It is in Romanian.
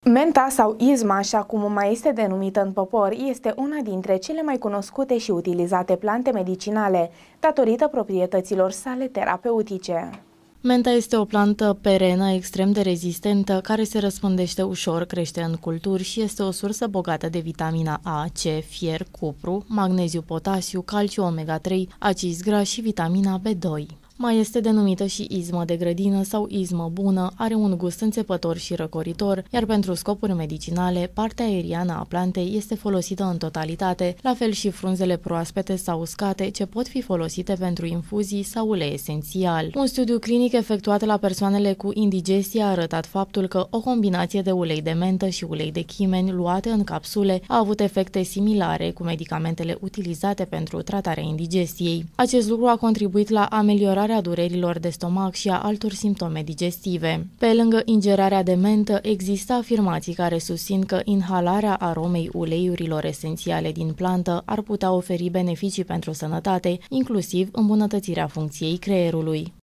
Menta sau izma, așa cum mai este denumită în popor, este una dintre cele mai cunoscute și utilizate plante medicinale, datorită proprietăților sale terapeutice. Menta este o plantă perenă extrem de rezistentă, care se răspândește ușor, crește în culturi și este o sursă bogată de vitamina A, C, fier, cupru, magneziu, potasiu, calciu omega-3, acizi grași și vitamina B2. Mai este denumită și izmă de grădină sau izmă bună, are un gust înțepător și răcoritor, iar pentru scopuri medicinale, partea aeriană a plantei este folosită în totalitate, la fel și frunzele proaspete sau uscate, ce pot fi folosite pentru infuzii sau ulei esențial. Un studiu clinic efectuat la persoanele cu indigestie a arătat faptul că o combinație de ulei de mentă și ulei de chimeni luate în capsule a avut efecte similare cu medicamentele utilizate pentru tratarea indigestiei. Acest lucru a contribuit la ameliorarea durerilor de stomac și a altor simptome digestive. Pe lângă ingerarea de mentă, există afirmații care susțin că inhalarea aromei uleiurilor esențiale din plantă ar putea oferi beneficii pentru sănătate, inclusiv îmbunătățirea funcției creierului.